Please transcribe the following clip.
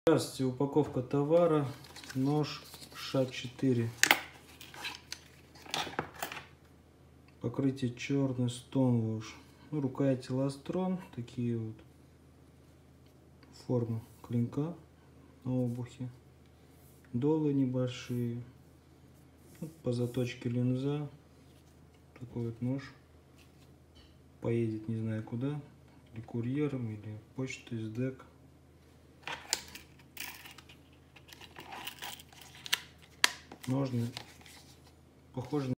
Здравствуйте, упаковка товара, нож Ш4. Покрытие черный Stonewash. Рукояти Lastron, такие вот формы клинка на обухе. Долы небольшие. Вот по заточке линза. Такой вот нож. Поедет не знаю куда. Или курьером, или почтой с ДЭК. Ножны похожи